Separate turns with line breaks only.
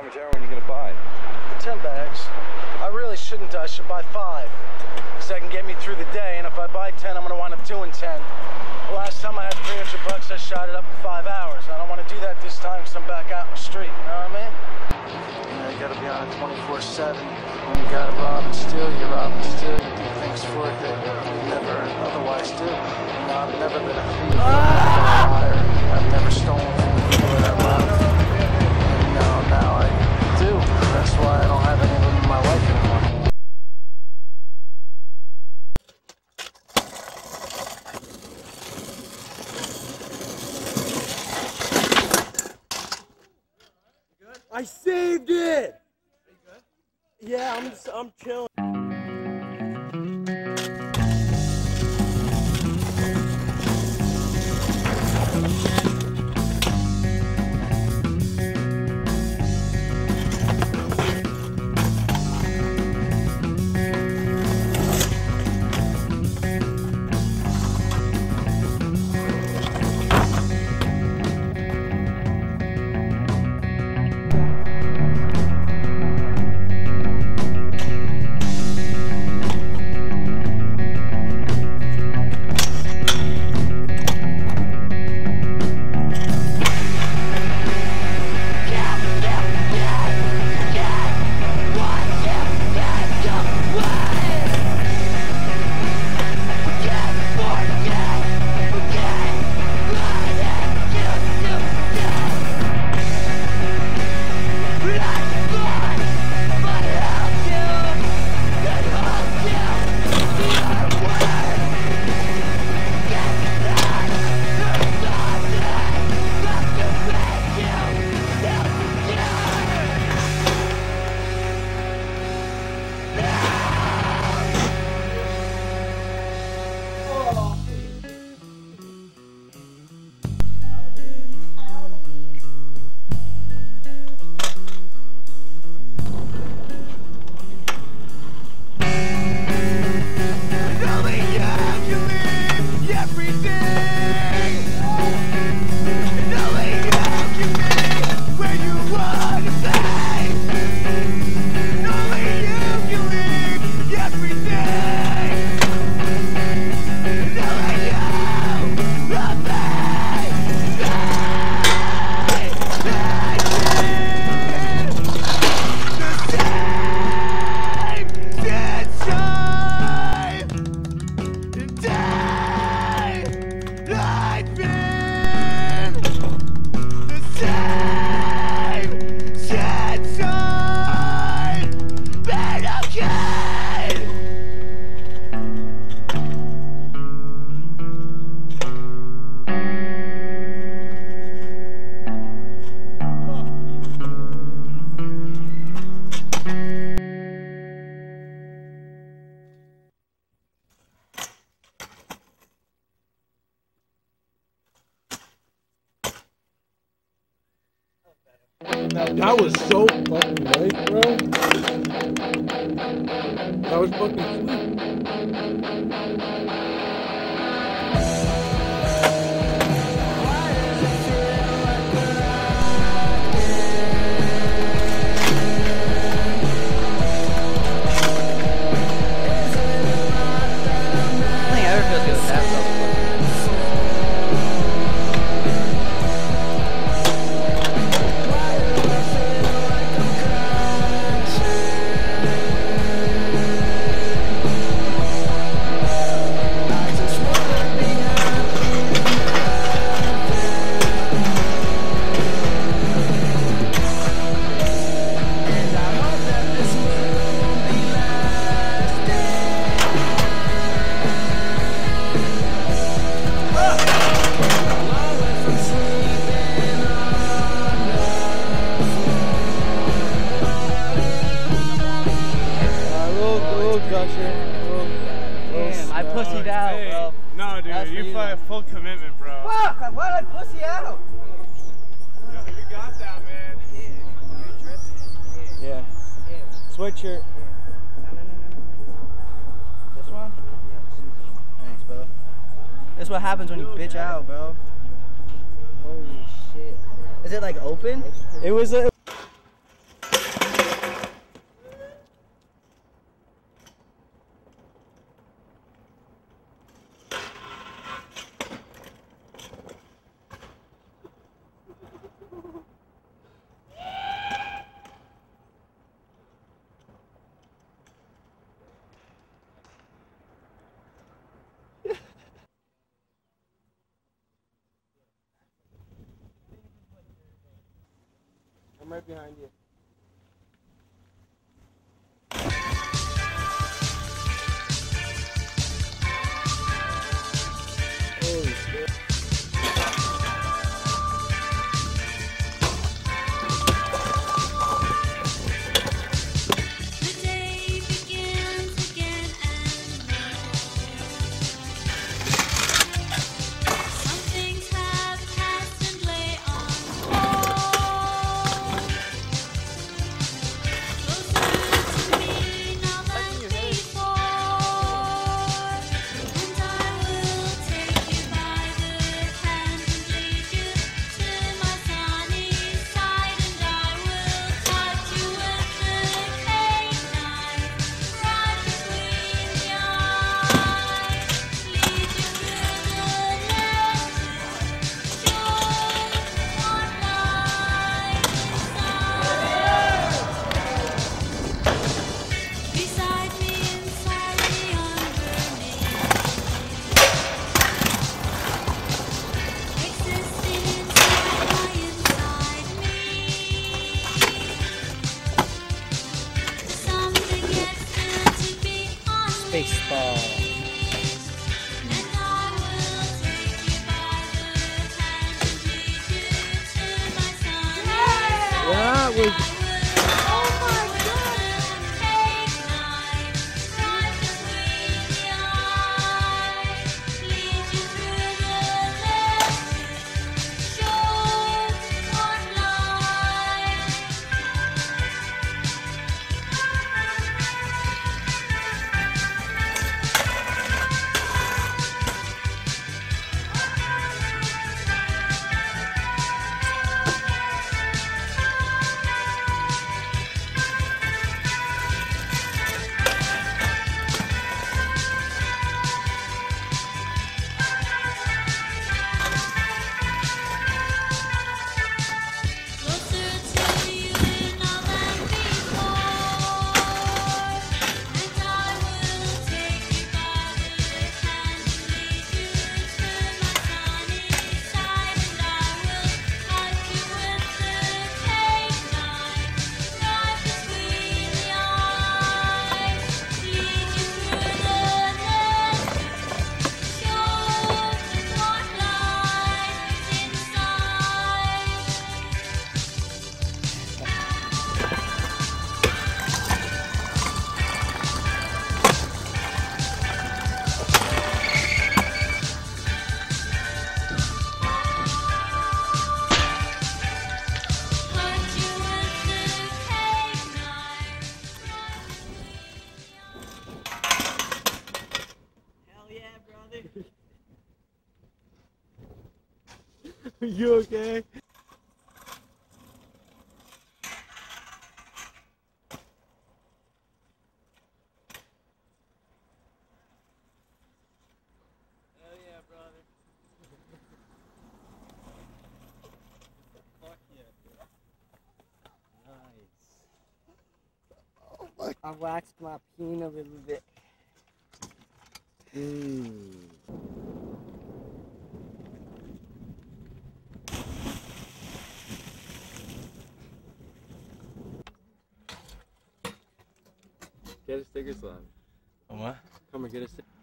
much heroin are you gonna buy?
10 bags. I really shouldn't. I should buy 5. Because that can get me through the day, and if I buy 10, I'm gonna wind up doing 10. The last time I had 300 bucks, I shot it up in 5 hours. I don't want to do that this time because I'm back out in the street, you know what I mean? Yeah, you gotta be on it 24/7. When you gotta rob and steal, you rob and steal. You do things for it that you never otherwise do. You know, I've never been a thief, I've never been a liar, I've never stolen from people that I love. And now I do. That's why I don't have any of them in my life anymore.
I saved it! Are you good? Yeah, I'm chilling. That was so fucking nice, bro. That was fucking sweet.
Damn, I pussied out, bro.
No, dude, you play full commitment, bro.
Fuck! Why did I pussy out?
Yo, you got that, man.
Yeah. Sweatshirt. No. This one? Thanks, bro. This is what happens when you bitch out, bro. Holy shit. Is it like open?
It was a... I'm right behind you. Holy shit.
Baseball.
That was. You okay?
Hell yeah, brother. Fuck yeah.
Nice. I waxed my peen a little bit.
Get a sticker slab.
What?
Come and get a sticker.